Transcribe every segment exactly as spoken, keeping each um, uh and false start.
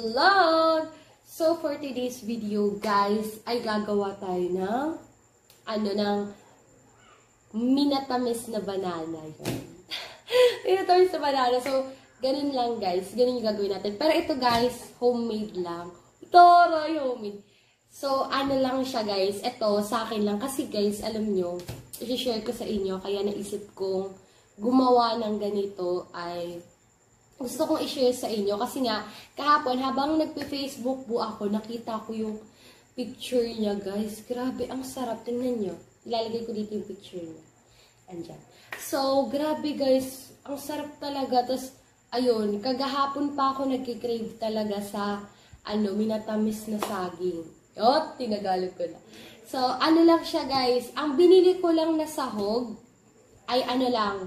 vlog! So, for today's video, guys, ay gagawa tayo ng, ano, ng minatamis na banana. Minatamis na banana. So, ganun lang, guys. Ganun yung gagawin natin. Pero ito, guys, homemade lang. Taray, homemade. So, ano lang siya, guys. Ito, sa akin lang. Kasi, guys, alam nyo, i-share ko sa inyo. Kaya naisip kong gumawa ng ganito ay gusto kong i-share sa inyo kasi nga, kahapon, habang nagpe-Facebook po ako, nakita ko yung picture niya, guys. Grabe, ang sarap. Tingnan nyo. Ilalagay ko dito yung picture niya. Andyan. So, grabe, guys. Ang sarap talaga. Tapos, ayun, kagahapon pa ako nagkikrave talaga sa, ano, minatamis na saging. O, tinagalog ko na. So, ano lang siya, guys. Ang binili ko lang na sahog ay ano lang,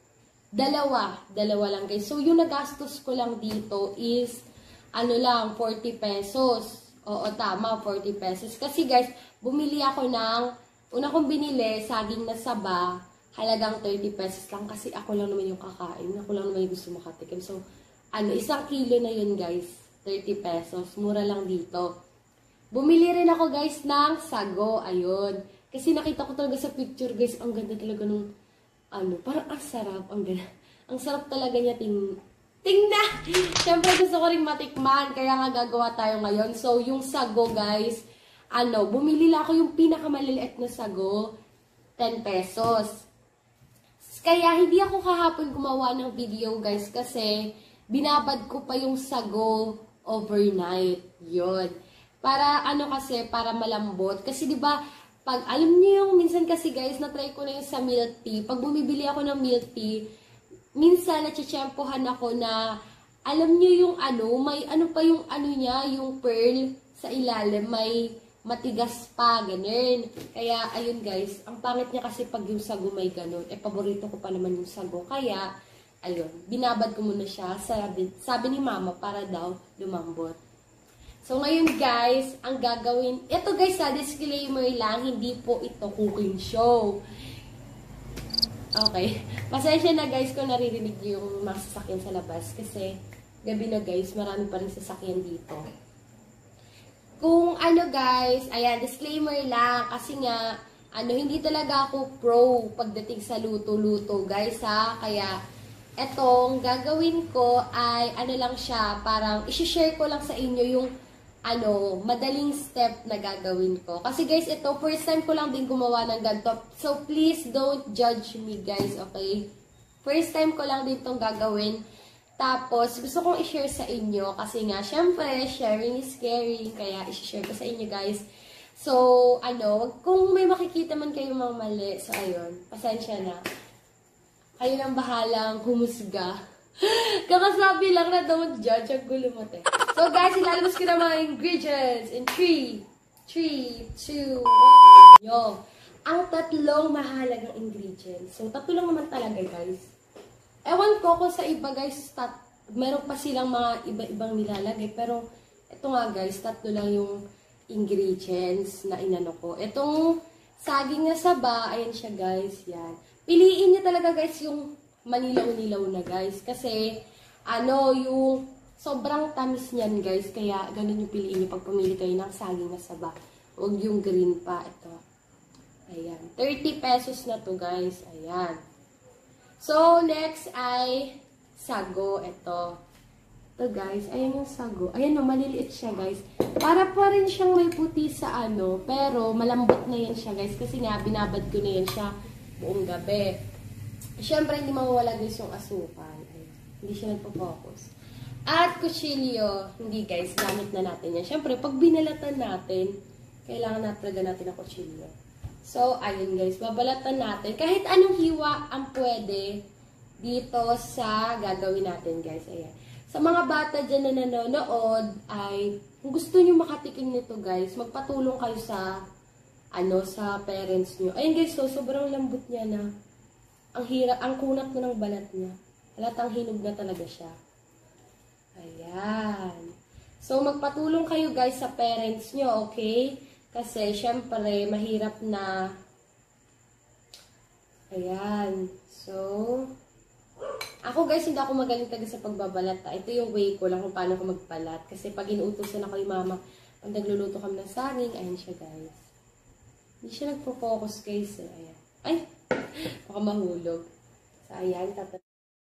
Dalawa. Dalawa lang, guys. So, yung nagastos ko lang dito is, ano lang, forty pesos. Oo, tama, forty pesos. Kasi, guys, bumili ako ng, una kong binili, saging na saba, halagang thirty pesos lang. Kasi ako lang naman yung kakain. Ako lang naman yung gusto makatikim. So, ano, isang kilo na yun, guys. thirty pesos. Mura lang dito. Bumili rin ako, guys, ng sago. Ayun. Kasi nakita ko talaga sa picture, guys, ang ganda talaga nung ano, parang ang sarap, ang ganda. Ang sarap talaga niya ting tingnan. Siyempre gusto ko rin matikman, kaya nga gagawa tayo ngayon. So, yung sago, guys, ano, bumili lang ako yung pinakamaliliit na sago, ten pesos. Kaya hindi ako kahapon gumawa ng video, guys, kasi binabad ko pa yung sago overnight. Yun. Para ano kasi, para malambot. Kasi 'di ba, pag, alam niyo yung, minsan kasi guys, na-try ko na yung sa milk tea. Pag bumibili ako ng milk tea, minsan natsitsyempohan ako na, alam niyo yung ano, may ano pa yung ano niya, yung pearl sa ilalim, may matigas pa, ganun. Kaya, ayun guys, ang pangit niya kasi pag yung sago may ganun. Eh, paborito ko pa naman yung sago. Kaya, ayun, binabad ko muna siya, sabi, sabi ni mama, para daw lumambot. So, ngayon guys, ang gagawin, ito guys ha, disclaimer lang, hindi po ito cooking show. Okay. Pasensya na guys kung naririnig yung mga sasakyan sa labas. Kasi, gabi na guys, marami pa rin sasakyan dito. Kung ano guys, ayan, disclaimer lang, kasi nga, ano, hindi talaga ako pro pagdating sa luto-luto guys ha. Kaya, etong gagawin ko ay, ano lang siya, parang, isi-share ko lang sa inyo yung ano, madaling step na gagawin ko. Kasi guys, ito, first time ko lang din gumawa ng ganito. So, please don't judge me, guys, okay? First time ko lang din itong gagawin. Tapos, gusto kong i-share sa inyo. Kasi nga, syempre, sharing is caring. Kaya, i-share ko sa inyo, guys. So, ano, kung may makikita man kayo mga mali, so, ayun, pasensya na. Kayo nang bahalang humusga. Kakasabi lang na don't judge. Ang gulo mo, te. So, guys, ilalabas ko na mga ingredients in three, three, two, one. Yo. Ang tatlong mahalagang ingredients. So, tatlo lang naman talaga, guys. Ewan ko kung sa iba, guys, tat meron pa silang mga iba-ibang nilalagay. Pero, ito nga, guys, tatlo lang yung ingredients na inano ko. Itong saging na saba, ayan siya, guys. Yan. Piliin nyo talaga, guys, yung manilaw-nilaw na, guys. Kasi, ano, yung sobrang tamis niyan, guys. Kaya, ganun yung piliin nyo pag pumili kayo ng saging na saba. Huwag yung green pa. Ito. Ayan. thirty pesos na to, guys. Ayan. So, next ay sago. Ito. Ito, guys. Ayan yung sago. Ayan o, maliliit siya, guys. Para pa rin siyang may puti sa ano. Pero, malambot na yan siya, guys. Kasi nga, binabad ko na yan siya buong gabi. Siyempre, hindi mawawala guys yung asukal. Ayan. Hindi siya nagpo-focus. At kutsilyo, hindi guys, gamit na natin yan. Siyempre, pag binalatan natin, kailangan na talaga natin ang kutsilyo. So, ayun guys, babalatan natin. Kahit anong hiwa ang pwede dito sa gagawin natin guys. Ayan. Sa mga bata dyan na nanonood, ay, kung gusto nyo makatikim nito guys, magpatulong kayo sa, ano, sa parents nyo. Ayun guys, so, sobrang lambot niya na. Ang hirap, ang kunat na ng balat niya. Halatang hinog na talaga siya. Ayan. So, magpatulong kayo guys sa parents nyo, okay? Kasi, syempre, mahirap na. Ayan. So, Ako guys, hindi ako magaling talaga sa pagbabalat. Ito yung way ko lang kung paano ko magbalat. Kasi pag inuutosan ako yung mama, pag nagluluto kami ng saging, ayan siya guys. Hindi siya nagpo-focus guys eh. Ayan. Ay! Baka mahulog. So ayan, tatat.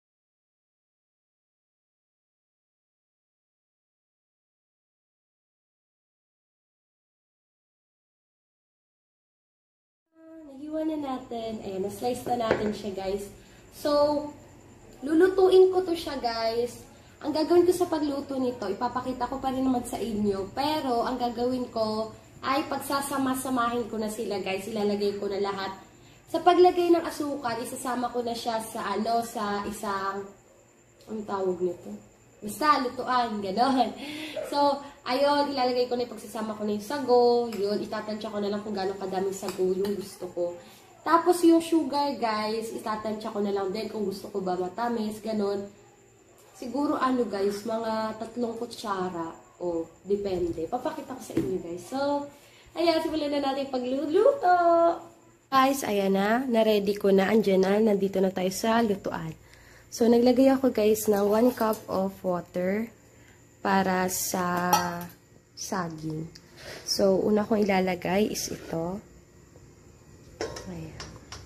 Nahiwa na natin. Ayan, na-slice na natin siya guys. So, lulutuin ko to siya guys. Ang gagawin ko sa pagluto nito, ipapakita ko pa rin naman sa inyo. Pero, ang gagawin ko ay pagsasama-samahin ko na sila guys. Ilalagay ko na lahat. Sa paglagay ng asukal, isasama ko na siya sa ano, sa isang, ang tawag nito? Basta, lutuan, gano'n. So, ayun, ilalagay ko na yung pagsasama ko na yung sago. Yun, itatansya ko na lang kung gano'ng kadaming sago yung gusto ko. Tapos, yung sugar, guys, itatansya ko na lang din kung gusto ko ba matamis, gano'n. Siguro, ano, guys, mga tatlong kutsara. O, depende. Papakita ko sa inyo, guys. So, ayan, simulan na natin pagluluto. Guys, ayan na. Na-ready ko na. Andyan na. Nandito na tayo sa lutuan. So, naglagay ako guys ng one cup of water para sa saging. So, una kong ilalagay is ito. Ayan.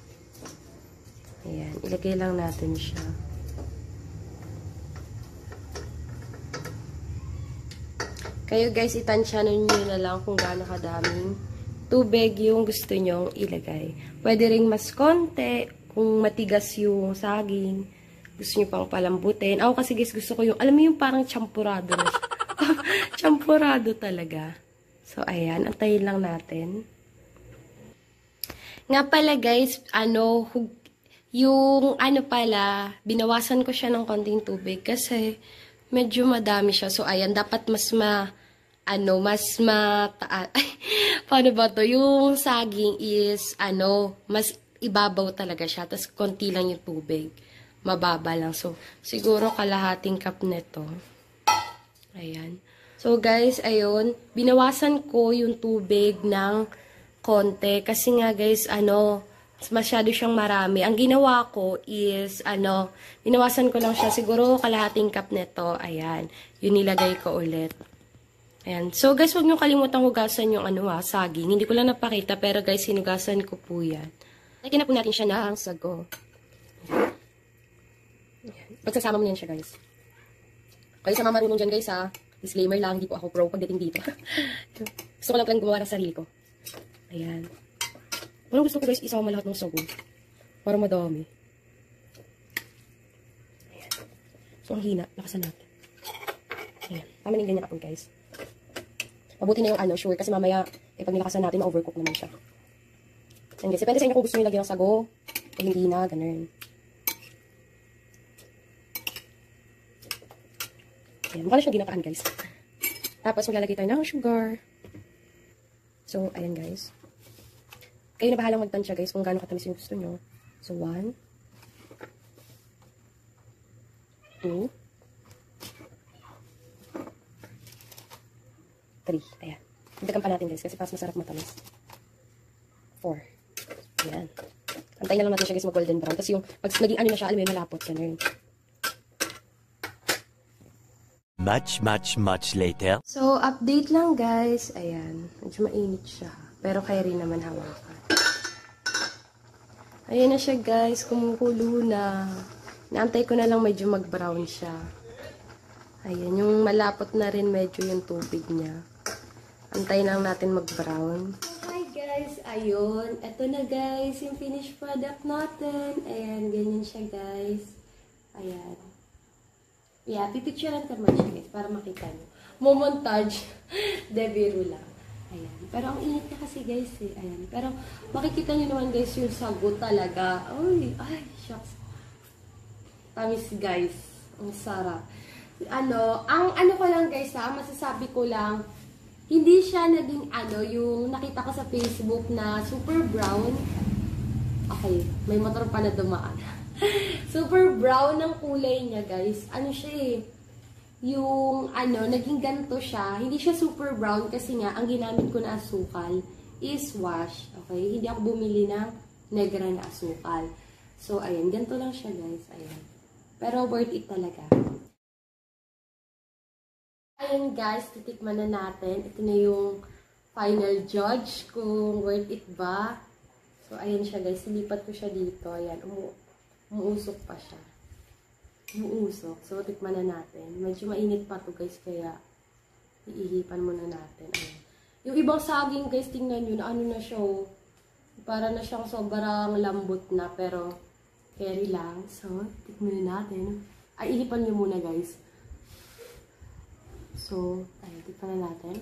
Ayan. Ilagay lang natin siya. Kayo guys, itansyanon nyo na lang kung gaano kadaming tubig yung gusto nyong ilagay. Pwede ring mas konti kung matigas yung saging. Gusto nyo pang palambutin. Ako kasi guys, gusto ko yung, alam mo yung parang champurado na siya. Champurado talaga. So, ayan. Antayin lang natin. Nga pala guys, ano, yung ano pala, binawasan ko siya ng konting tubig kasi medyo madami siya. So, ayan. Dapat mas ma, ano, mas mataas. Paano ba to? Yung saging is, ano, mas ibabaw talaga siya. Tapos, konti lang yung tubig. Mababa lang. So, siguro kalahating cup nito. Ayan. So, guys, ayun. Binawasan ko yung tubig ng konti. Kasi nga, guys, ano, masyado siyang marami. Ang ginawa ko is, ano, binawasan ko lang siya. Siguro kalahating cup nito. Ayan. Yun nilagay ko ulit. Ayan. So, guys, huwag niyo kalimutan hugasan yung, ano, ha, saging. Hindi ko lang napakita, pero, guys, hinugasan ko po yan. Lagyan na po natin siya ng sago. Pagsasama mo yan siya, guys. Kayo sa mga marunong dyan, guys, ha. Disclaimer lang, hindi po ako pro pagdating dito. Gusto ko lang lang gumawa ng sarili ko. Ayan. Parang gusto ko, guys, isama lahat ng sago. Para madami. Ayan. So, ang hina. Lakasan natin. Ayan. Tama na yung ganyan kapag, guys. Mabuti na yung ano, sure. Kasi mamaya, eh, pag nilakasan natin, ma-overcook naman siya. Ayan, guys. Depende sa inyo kung gusto nyo lagyan ng sago. O hindi na, ganun. Ayan, mukha na siyang ginataan, guys. Tapos, maglalagay tayo ng sugar. So, ayan, guys. Kayo na bahalang magtansya, guys, kung gaano katamis yung gusto nyo. So, one. Two. Three. Ayan. Dagdagan pa natin, guys, kasi pas masarap matamis. Four. Ayan. Antayin na lang natin siya, guys, mag-golden brown. Tapos yung, pag naging ano na siya, alam mo yung malapot. Ganun. Much, much, much later. So, update lang guys. Ayan. Medyo mainit siya. Pero kaya rin naman hawakan. Ayan na siya guys. Kumukulo na. Naantay ko na lang medyo mag-brown siya. Ayan. Yung malapot na rin medyo yung tubig niya. Antayin lang natin mag-brown. Hi guys. Ayun. Ito na guys. Yung finished product natin. Ayan. Ganyan siya guys. Ayan. Yeah, pipicturean ko naman siya guys, para makita nyo. Momontage, debiro lang. Ayan. Pero ang init na kasi guys eh. Ayan. Pero makikita nyo naman guys yung sago talaga. Ay, ay, shucks. Tamis guys. Ang sarap. Ano, ang ano ko lang guys ha, masasabi ko lang, hindi siya naging ano, yung nakita ko sa Facebook na super brown. Okay, may motor pa na dumaan. Super brown ng kulay niya, guys. Ano siya eh, yung ano, naging ganito siya. Hindi siya super brown kasi nga, ang ginamit ko na asukal is wash. Okay? Hindi ako bumili ng negra na asukal. So, ayan. Ganito lang siya, guys. Ayan. Pero worth it talaga. Ayun guys, titikman na natin. Ito na yung final judge kung worth it ba. So, ayun siya guys. Silipat ko siya dito. Ayan, umu umuusok pa siya. Umuusok. So, tikman na natin. Medyo mainit pa to guys, kaya iihipan muna natin. Ayan. Yung ibang saging guys, tingnan nyo na ano na siya. Para na siyang sobrang lambot na, pero carry lang. So, tikman na natin. Ay, ihipan nyo muna guys. So, ayun, tikman na natin.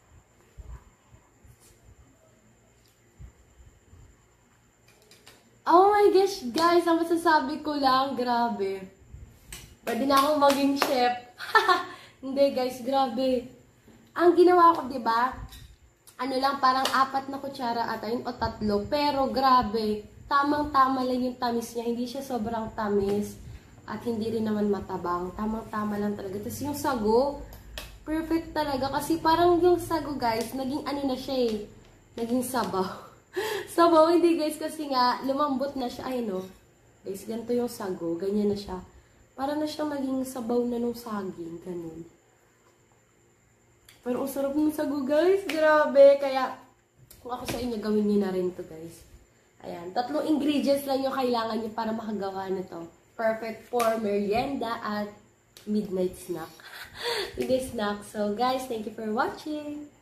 Oh my gosh, guys! Ang masasabi ko lang, grabe. Pwede na akong maging chef. Hindi guys, grabe. Ang ginawa ko, di ba? Ano lang, parang apat na kutsara ata yun, o tatlo. Pero grabe, tamang-tama lang yung tamis niya. Hindi siya sobrang tamis. At hindi rin naman matabang. Tamang-tama lang talaga. Tapos yung sago, perfect talaga. Kasi parang yung sago, guys, naging ano na siya eh. Naging sabaw. Sabaw, hindi guys, kasi nga, lumambot na siya. Ay, no. Guys, ganito yung sago. Ganyan na siya. Para na siya maging sabaw na nung saging. Ganun. Pero ang sarap ng sago, guys. Grabe. Kaya, kung ako sa inyo, gawin niyo na rin to guys. Ayan. Tatlong ingredients lang yung kailangan niyo para makagawa nito. Perfect for merienda at midnight snack. Midnight snack. So, guys, thank you for watching.